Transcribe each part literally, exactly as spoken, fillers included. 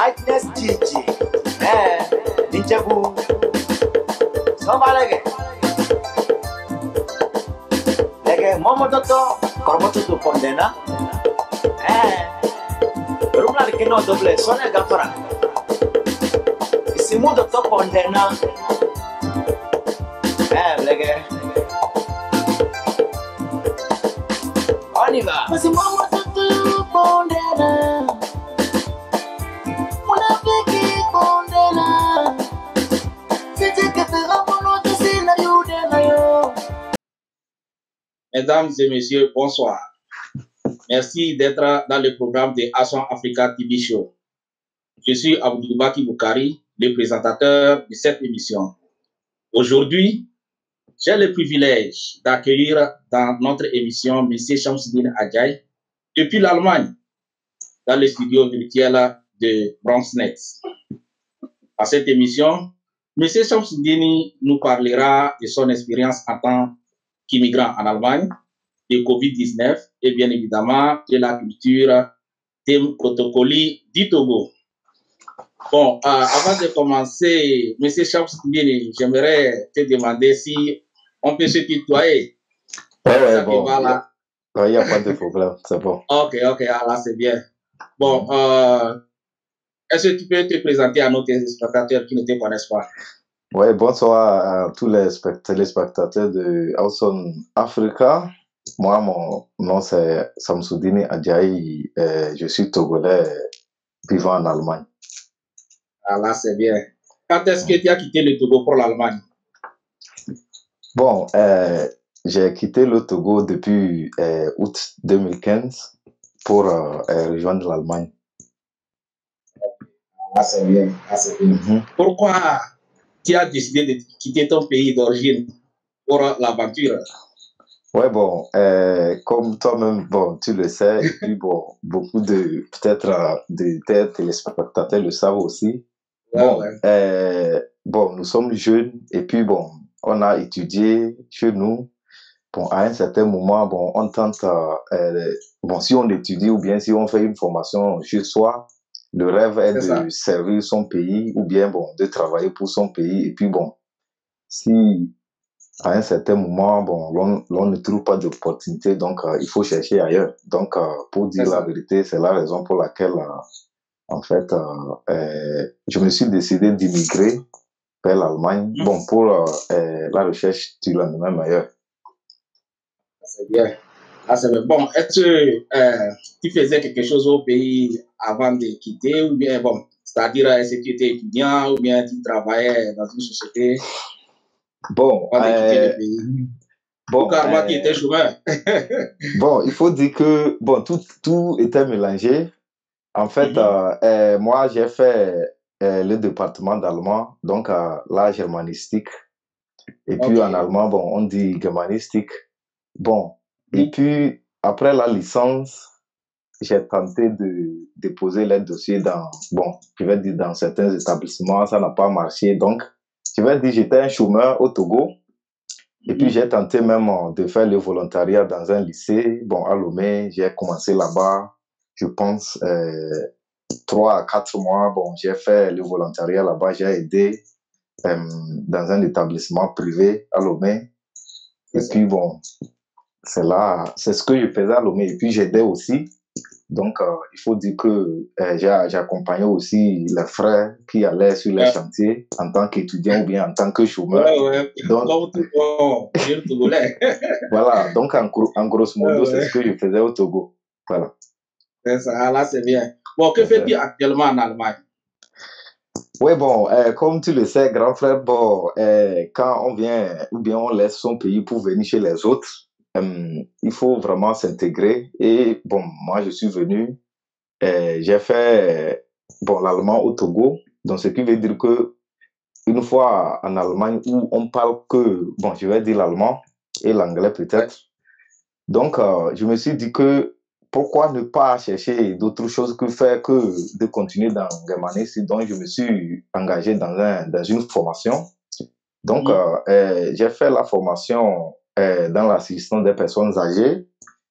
Lightness Gigi. Eh, Ninjabu. Sombalege. Lege, Momo Toto, Kormoto to Pondena. Eh, Rumla che no doble, sono Gafara. Simu Toto Pondena. Eh, Lege. On y va. Simu Toto Pondena. Mesdames et messieurs, bonsoir. Merci d'être dans le programme de Action Africa T V Show. Je suis Abdoubaki Boukari, le présentateur de cette émission. Aujourd'hui, j'ai le privilège d'accueillir dans notre émission M. Shamsuddin Adjaye depuis l'Allemagne, dans le studio virtuel de Bronxnet. À cette émission, M. Shamsuddin nous parlera de son expérience en tant qu'immigrant en Allemagne, de COVID dix-neuf et bien évidemment de la culture des protocoles du Togo. Bon, euh, avant de commencer, M. Shamsuddin, j'aimerais te demander si on peut se tutoyer. Ouais, ouais, bon, voilà. Il n'y a, a pas de problème, c'est bon. Ok, ok, là c'est bien. Bon, euh, est-ce que tu peux te présenter à nos téléspectateurs qui ne te connaissent pas? Oui, bonsoir à tous les téléspectateurs de Action Africa. Moi, mon nom c'est Shamsuddin Adjaye. Je suis togolais vivant en Allemagne. Ah là, c'est bien. Quand est-ce que tu as quitté le Togo pour l'Allemagne? Bon, euh, j'ai quitté le Togo depuis euh, août deux mille quinze pour euh, rejoindre l'Allemagne. Ah, c'est bien. Ah, c'est bien. Mm-hmm. Pourquoi tu as décidé de quitter ton pays d'origine pour l'aventure? Ouais, bon, euh, comme toi-même, bon, tu le sais, et puis bon, beaucoup de, peut-être, euh, de tes téléspectateurs le savent aussi. Ouais, bon, ouais. Euh, bon, nous sommes jeunes, et puis bon, on a étudié chez nous. Bon, à un certain moment, bon, on tente, euh, bon, si on étudie ou bien si on fait une formation chez soi, le rêve est, est de ça. servir son pays ou bien, bon, de travailler pour son pays. Et puis, bon, si à un certain moment, bon, l'on ne trouve pas d'opportunité, donc euh, il faut chercher ailleurs. Donc, euh, pour dire la vérité, c'est la raison pour laquelle, euh, en fait, euh, euh, je me suis décidé d'immigrer vers l'Allemagne, mmh. bon, pour euh, euh, la recherche du lendemain meilleur. C'est bien. Ah, c'est bien. Bon, est-ce que euh, tu faisais quelque chose au pays avant de quitter ou bien, bon, c'est-à-dire, est-ce que tu étais étudiant ou bien tu travaillais dans une société? Bon, avant de quitter euh, le pays. Bon, Carrément, euh, qui était chômeur. Bon, il faut dire que, bon, tout, tout était mélangé. En fait, mm-hmm. euh, euh, moi, j'ai fait euh, le département d'allemand, donc euh, la germanistique. Et puis okay. en allemand, bon, on dit germanistique. Bon, mm-hmm. et puis après la licence, j'ai tenté de déposer les dossiers dans, bon, je vais dire dans certains établissements, ça n'a pas marché. Donc, je vais dire, j'étais un chômeur au Togo. Et puis, j'ai tenté même de faire le volontariat dans un lycée. Bon, à Lomé, j'ai commencé là-bas, je pense, euh, trois à quatre mois. Bon, j'ai fait le volontariat là-bas, j'ai aidé euh, dans un établissement privé à Lomé. Et puis, bon, c'est là, c'est ce que je faisais à Lomé. Et puis, j'aidais aussi. Donc, euh, il faut dire que euh, j'accompagnais aussi les frères qui allaient sur les ouais. chantiers en tant qu'étudiant ou bien en tant que chômeur. Ouais, ouais. Donc, bon, voilà, donc en, en grosso modo, ouais, c'est ouais. ce que je faisais au Togo. Voilà. Ça, là, c'est bien. Bon, que fais-tu actuellement en Allemagne? Oui, bon, euh, comme tu le sais, grand frère, bon, euh, quand on vient ou bien on laisse son pays pour venir chez les autres, Euh, il faut vraiment s'intégrer. Et bon, moi, je suis venu, euh, j'ai fait bon, l'allemand au Togo, donc ce qui veut dire que une fois en Allemagne où on parle que, bon, je vais dire l'allemand et l'anglais peut-être. Donc, euh, je me suis dit que pourquoi ne pas chercher d'autres choses que faire que de continuer dans le germanisme. Donc, je me suis engagé dans, un, dans une formation. Donc, mmh. euh, euh, j'ai fait la formation dans l'assistance des personnes âgées.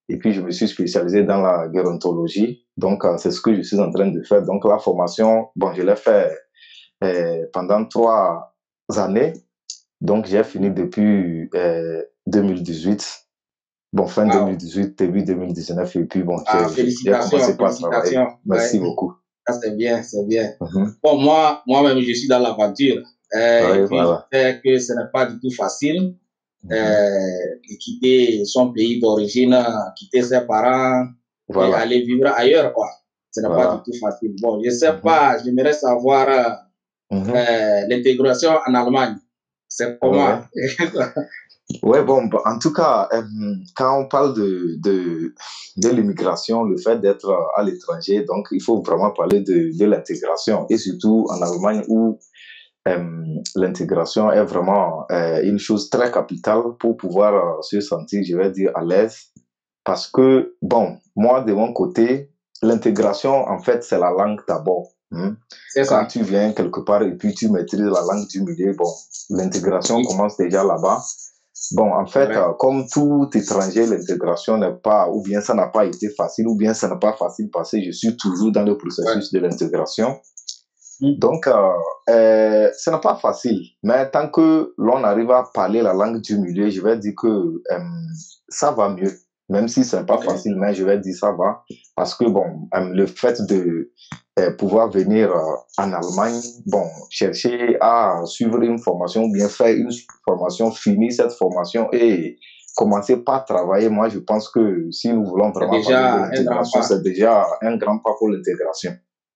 Et puis, je me suis spécialisé dans la gérontologie. Donc, euh, c'est ce que je suis en train de faire. Donc, la formation, bon, je l'ai fait euh, pendant trois années. Donc, j'ai fini depuis euh, deux mille dix-huit. Bon, fin Ah, deux mille dix-huit, début deux mille dix-neuf. Et puis, bon, ah, j'ai j'ai commencé félicitations, par travailler. félicitations. Merci Ouais, beaucoup. ça c'est bien, c'est bien. Mhm. Bon, moi, moi-même, je suis dans l'aventure. Euh, Oui, et puis, voilà. je sais que ce n'est pas du tout facile Mhm. euh, de quitter son pays d'origine, quitter ses parents et Voilà, aller vivre ailleurs, quoi. Ce n'est pas du voilà. tout facile. Bon, je ne sais Mhm. pas, j'aimerais savoir euh, Mhm. euh, l'intégration en Allemagne. C'est comment? Ouais. Ouais, bon, bah, en tout cas, euh, quand on parle de, de, de l'immigration, le fait d'être à l'étranger, donc il faut vraiment parler de, de l'intégration, et surtout en Allemagne où euh, l'intégration est vraiment euh, une chose très capitale pour pouvoir euh, se sentir, je vais dire, à l'aise. Parce que, bon, moi, de mon côté, l'intégration, en fait, c'est la langue d'abord. Hein. C'est Quand ça. tu viens quelque part et puis tu maîtrises la langue du milieu, bon, l'intégration Oui, commence déjà là-bas. Bon, en c'est fait, vrai. euh, comme tout étranger, l'intégration n'est pas, ou bien ça n'a pas été facile, ou bien ça n'a pas facile parce que je suis toujours dans le Ouais. processus de l'intégration. Mm. Donc, euh, euh, ce n'est pas facile, mais tant que l'on arrive à parler la langue du milieu, je vais dire que euh, ça va mieux. Même si ce n'est pas Ok. facile, mais je vais dire ça va. Parce que, bon, euh, le fait de euh, pouvoir venir euh, en Allemagne, bon, chercher à suivre une formation ou bien faire une formation, finir cette formation et commencer par travailler, moi, je pense que si nous voulons C'est vraiment parler de déjà un grand l'intégration, pas. c'est déjà un grand pas pour l'intégration.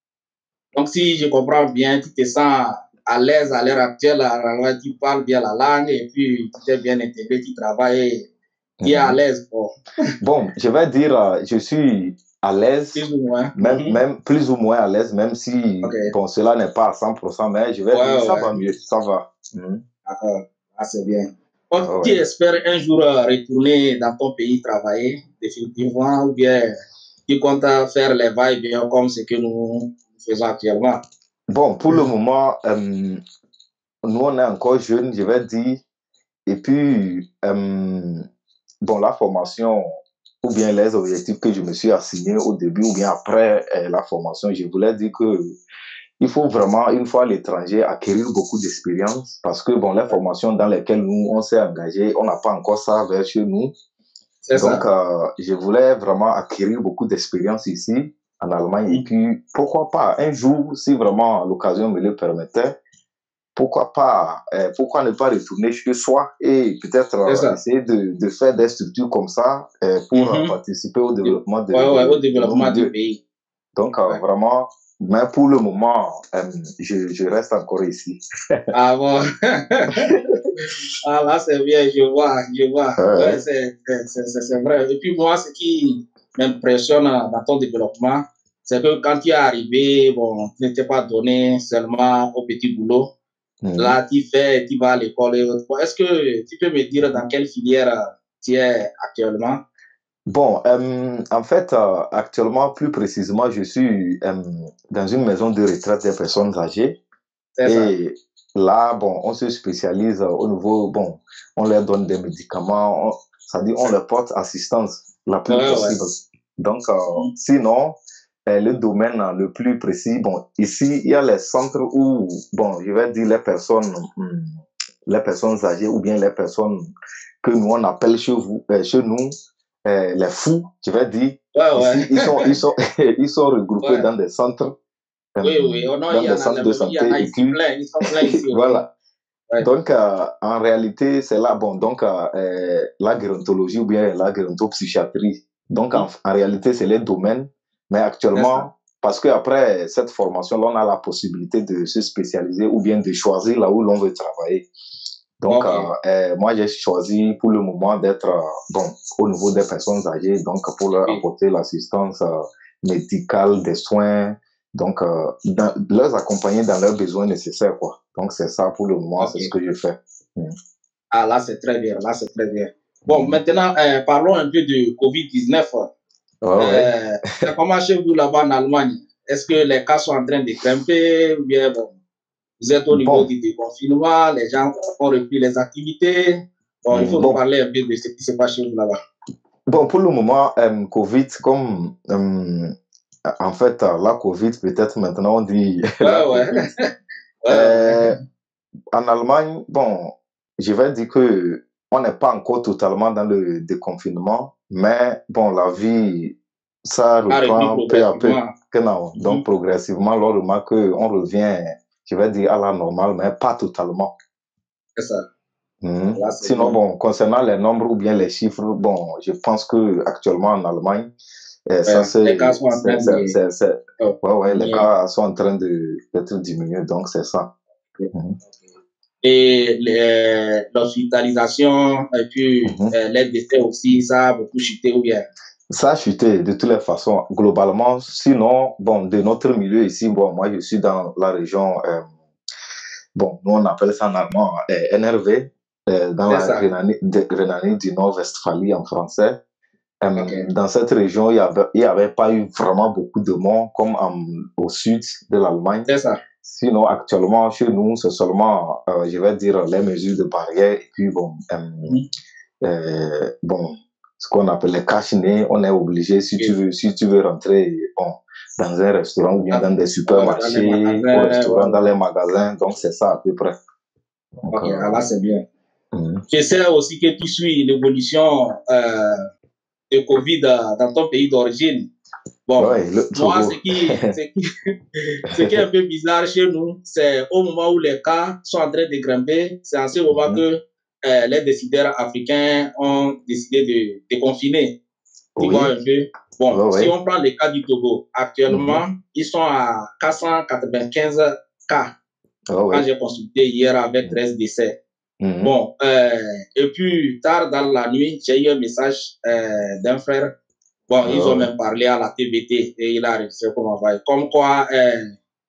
Donc, si je comprends bien, tu te sens à l'aise à l'heure actuelle, alors tu parles bien la langue et puis tu t'es bien intégré, tu travailles, tu es à Mhm. l'aise. Bon, Bon, je vais dire, euh, je suis à l'aise, plus ou moins. même, Mhm. même plus ou moins à l'aise, même si, Ok. bon, cela n'est pas à cent pour cent, mais je vais dire, Ouais, ça va ouais. mieux, ça va. Mhm. D'accord. Ah, c'est bien. Ah Donc, tu ouais. espères un jour euh, retourner dans ton pays travailler définitivement ou bien tu comptes faire les va-et-vient comme ce que nous faisons actuellement? Bon, pour le moment, euh, nous, on est encore jeunes, je vais dire, et puis, euh, bon, la formation, ou bien les objectifs que je me suis assigné au début, ou bien après euh, la formation, je voulais dire que il faut vraiment, une fois à l'étranger, acquérir beaucoup d'expérience parce que, bon, les formations dans lesquelles nous, on s'est engagé, on n'a pas encore ça vers chez nous. C'est Donc, ça. euh, je voulais vraiment acquérir beaucoup d'expérience ici, en Allemagne. Et Mhm. puis, pourquoi pas, un jour, si vraiment l'occasion me le permettait, pourquoi pas, euh, pourquoi ne pas retourner chez soi et peut-être C'est euh, ça. essayer de, de faire des structures comme ça euh, pour euh, Mhm. participer au développement de, Ouais, ouais, au de, de nos développement du milieux. pays. Donc, euh, Ouais. vraiment, mais pour le moment, euh, je, je reste encore ici. Ah bon. Ah là, c'est bien, je vois, je vois. Euh, Ouais, c'est c'est- c'est- c'est vrai. Et puis moi, ce qui m'impressionne dans ton développement, c'est que quand tu es arrivé, bon, tu n'étais pas donné seulement au petit boulot. mhm, Là, tu fais, tu vas à l'école et autres. Est-ce que tu peux me dire dans mhm. quelle filière tu es actuellement? Bon, euh, en fait, euh, actuellement, plus précisément, je suis euh, dans une maison de retraite des personnes âgées. C'est ça. Et là, bon, on se spécialise euh, au niveau, bon, on leur donne des médicaments, on, ça dit, on leur porte assistance la plus Ouais, ouais. possible. Donc, euh, Mhm. sinon, euh, le domaine euh, le plus précis, bon, ici, il y a les centres où, bon, je vais dire les personnes, hum, les personnes âgées ou bien les personnes que nous, on appelle chez vous, euh, chez nous, euh, les fous, je vais dire. Ouais, ouais. Ici, ils sont, ils sont, ils sont regroupés Ouais. dans des centres euh, Oui, oui. Oh non, il dans y des en a, centres de il y en santé a et ici puis plein. Ils sont plein ici aussi. voilà. Ouais. Donc, euh, en réalité, c'est là, bon, donc, euh, euh, la gérontologie ou bien la gérontopsychiatrie. Donc, en, Mhm. en réalité, c'est les domaines. Mais C'est ça. actuellement, parce qu'après cette formation, là, on a la possibilité de se spécialiser ou bien de choisir là où l'on veut travailler. Donc, Ok. euh, euh, moi, j'ai choisi pour le moment d'être, euh, bon, au niveau des personnes âgées, donc pour leur Oui. apporter l'assistance euh, médicale, des soins, donc euh, dans, les accompagner dans leurs besoins nécessaires, quoi. Donc, c'est ça pour le moment, c'est ce Ok. que je fais. Mm. Ah, là, c'est très bien. Là, c'est très bien. Bon, Mhm. maintenant, euh, parlons un peu de covid dix-neuf. Ouais, ouais. Euh, c'est comment chez vous là-bas en Allemagne? Est-ce que les cas sont en train de grimper ou bien bon, vous êtes au niveau Bon, du déconfinement, les gens ont repris les activités? Bon, il mm, faut nous bon, parler un peu de ce qui se passe chez vous là-bas. Bon, pour le moment, euh, Covid, comme euh, en fait, euh, la Covid, peut-être maintenant on dit la Ouais, ouais. Covid. Ouais, Euh, ouais. en Allemagne, bon, je vais dire que on n'est pas encore totalement dans le déconfinement, mais bon, la vie, ça A repris reprend peu à peu. progressivement. Que non. Donc, Mhm. progressivement, on remarque qu'on revient, je vais dire, à la normale, mais pas totalement. C'est ça. Mhm. Là, c'est Sinon, bien. bon, concernant les nombres ou bien les chiffres, bon, je pense que actuellement en Allemagne, eh, ça Ouais, les c'est, cas sont en c'est, train c'est, de c'est, c'est- oh, ouais, ouais, les diminuer. cas sont en train de, d'être diminués, donc c'est ça. Mhm. Et les- l'hospitalisation et puis Mhm. euh, les décès aussi, ça a beaucoup chuté ou bien. Ça a chuté de toutes les façons, globalement. Sinon, bon, de notre milieu ici, bon, moi je suis dans la région, euh, bon, nous on appelle ça en allemand euh, N R V, euh, dans C'est la ça. Rhénanie, de- Rhénanie du Nord-Westphalie en français. Euh, Ok. dans cette région, il n'y avait, il y avait pas eu vraiment beaucoup de morts comme en- au sud de l'Allemagne. C'est ça. Sinon, actuellement, chez nous, c'est seulement, euh, je vais dire, les mesures de barrière et puis, bon, euh, Mhm. euh, bon, ce qu'on appelle les cache-nez, on est obligé, si tu Ok. veux, si tu veux rentrer, bon, dans un restaurant ou bien Ah, dans des ouais, dans les supermarchés, au magasins, restaurant, ouais, dans ouais. les magasins, donc c'est ça à peu près. Donc, Ok, ah, euh, là c'est bien. mhm. Je sais aussi que tu suis l'évolution euh, de Covid euh, dans ton pays d'origine. Bon, Ouais, le moi, Togo. ce qui, ce qui, ce qui est un peu bizarre chez nous, c'est au moment où les cas sont en train de grimper, c'est à ce moment Mhm. que euh, les décideurs africains ont décidé de, de confiner. Tu vois Oui, un peu? Bon, ouais, si ouais. on prend les cas du Togo, actuellement, Mhm. ils sont à quatre cent quatre-vingt-quinze cas Ouais, quand ouais. j'ai consulté hier avec treize décès. Mhm. Bon, euh, et puis tard dans la nuit, j'ai eu un message euh, d'un frère. Bon, Ouais, ils ont ouais. même parlé à la T V T et il a réussi pour m'envoyer. Comme quoi, euh,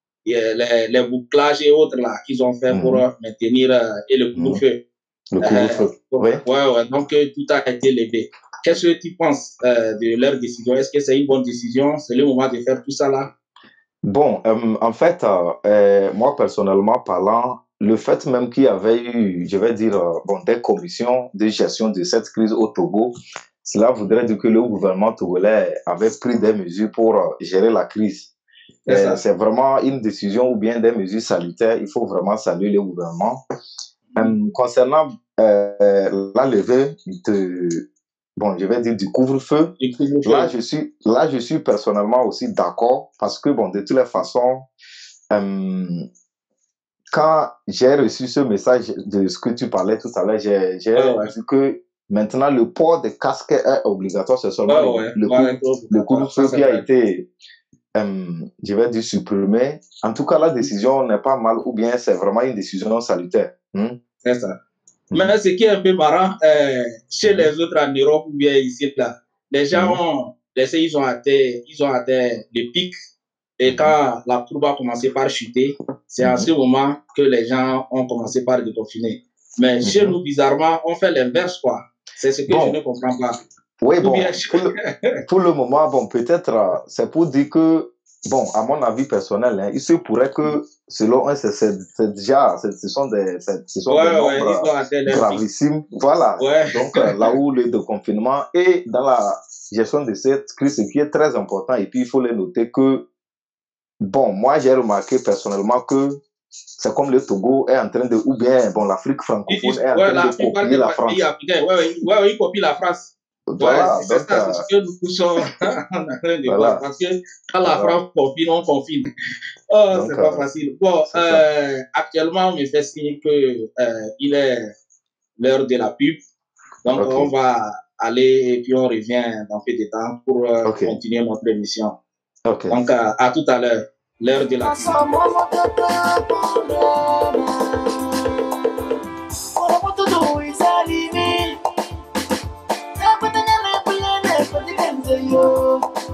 les, les bouclages et autres là qu'ils ont fait pour Mhm. maintenir euh, et le Mhm. couvre-feu. Le Euh, couvre-feu. pour- Oui. ouais, ouais, donc euh, tout a été levé. Qu'est-ce que tu penses euh, de leur décision? Est-ce que c'est une bonne décision? C'est le moment de faire tout ça là? Bon, euh, en fait, euh, euh, moi personnellement parlant, le fait même qu'il y avait eu, je vais dire, euh, bon, des commissions de gestion de cette crise au Togo, cela voudrait dire que le gouvernement togolais avait pris des mesures pour euh, gérer la crise. C'est Euh, ça. c'est vraiment une décision ou bien des mesures salutaires. Il faut vraiment saluer le gouvernement. Euh, concernant euh, la levée de, bon, je vais dire du couvre-feu, Du là, couvre-feu. je suis, là, je suis personnellement aussi d'accord parce que, bon, de toutes les façons, euh, quand j'ai reçu ce message de ce que tu parlais tout à l'heure, j'ai, j'ai Ouais, ouais. vu que maintenant le port de casque est obligatoire, c'est seulement Ouais, le, ouais. le, Va couvre, être le obligatoire. Ça, couvre-feu c'est qui a vrai. été, euh, je vais dire, supprimé. En tout cas, la décision n'est pas mal ou bien c'est vraiment une décision salutaire. Hmm? C'est ça. Mhm. Mais ce qui est un peu marrant, euh, chez Mhm. les autres en Europe ou bien ici, là, les gens Mhm. ont laissé, ils ont atteint, ils ont atteint le pic. Et Mhm. quand la courbe a commencé par chuter, c'est à ce Mhm. moment que les gens ont commencé par déconfiner. Mais chez Mhm. nous, bizarrement, on fait l'inverse, quoi. C'est ce que je ne Bon, comprends pas. oui, Ou bon, bien, pour le, pour le moment, bon, peut-être, euh, c'est pour dire que, bon, à mon avis personnel, hein, il se pourrait que, selon eux, c'est c'est- c'est déjà, c'est- ce sont des, c'est- ce sont des ouais, nombres ouais, ils euh, ont atteint leur pic. gravissimes. Voilà. Ouais, Donc, euh, là où le déconfinement et dans la gestion de cette crise, ce qui est très important, et puis il faut le noter que, bon, moi, j'ai remarqué personnellement que c'est comme le Togo est en train de, ou bien, bon, l'Afrique ils, francophone ils, est en ouais, train de la plupart copier des la pays France. africains, ouais, ouais, ouais, ouais, ils copient la France. Ouais, Voilà. c'est Donc, ça, c'est euh, ce que nous poussons en train de voir. voilà. Parce que quand la Voilà. France confine, on confine. Oh, Donc, c'est pas euh, facile. Bon, c'est ça. euh, actuellement, on me fait signe que euh, il est l'heure de la pub. Donc, Ok. on va aller et puis on revient dans peu de temps pour euh, Ok. continuer notre émission. Ok. Donc, euh, à tout à l'heure, l'heure de la pub. Yo